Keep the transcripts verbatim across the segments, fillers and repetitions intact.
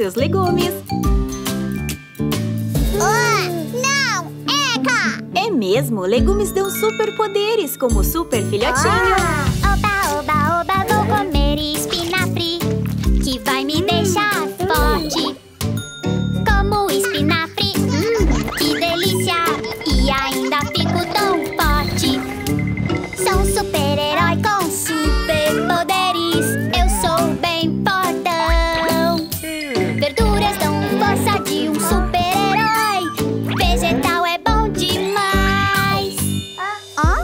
seus legumes. Ah, não! Eca! É mesmo, legumes dão superpoderes, como super filhotinho. Ah, oba, oba, oba, vou comer espinafre, que vai me deixar forte. Como espinafre, hum, que delícia! E ainda fico tão forte. Sou um super-herói com superpoderes. Eu sou bem fortão. Verduras dão força de um super-herói. Vegetal é bom demais. Hã?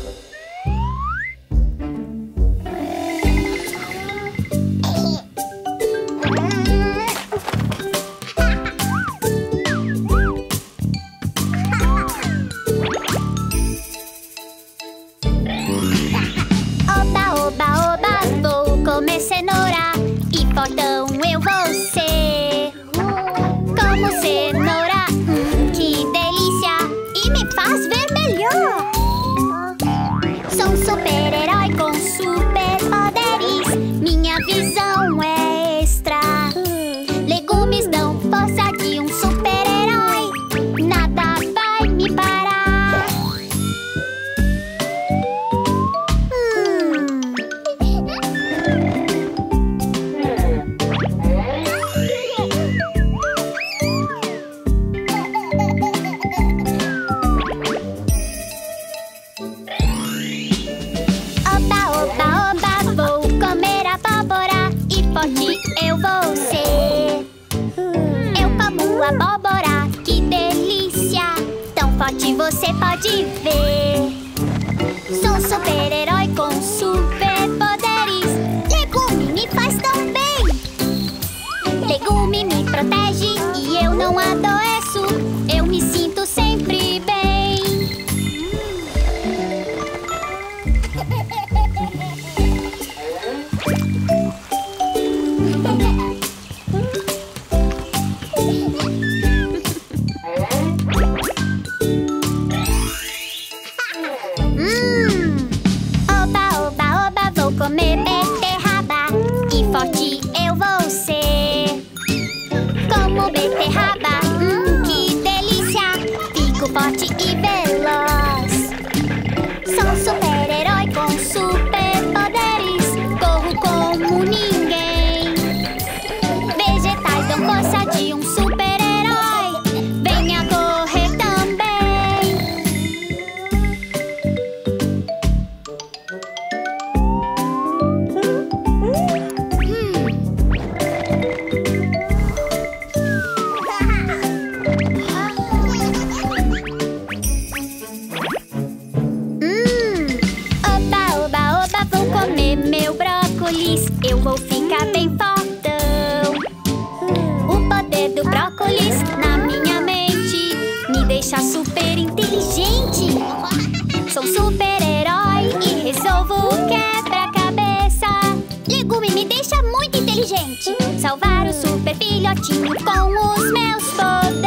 Oba, oba, oba, vou comer cenoura e fortão eu vou ser. Como cenoura, hum, que delícia! E me faz ver melhor. Sou um super-herói com superpoderes. Minha visão é extra. Legumes dão força de um super-herói. Nada vai me parar. Hum. Oba, oba, oba, vou comer abóbora e forte eu vou ser. Eu como abóbora, que delícia! Tão forte você pode ver. Sou um super-herói com superpoderes. Legume me faz tão bem. Legume me protege e eu não adoeço. Eu me sinto sempre bem. Hum. Oba, oba, oba, vou comer beterraba e forte eu vou ser. Como beterraba, hum, que delícia! Fico forte e veloz. Sou um super-herói com superpoderes. Corro como ninguém. Vegetais dão força de um super-herói. Venha correr também. Hum. Oba, oba, oba, vou comer meu brócolis. Eu vou ficar bem fortão. O poder do brócolis na minha mente me deixa super inteligente. Sou um super-herói e resolvo o quebra-cabeça. Legume me deixa muito inteligente. Salvar o super filhotinho com os meus poderes.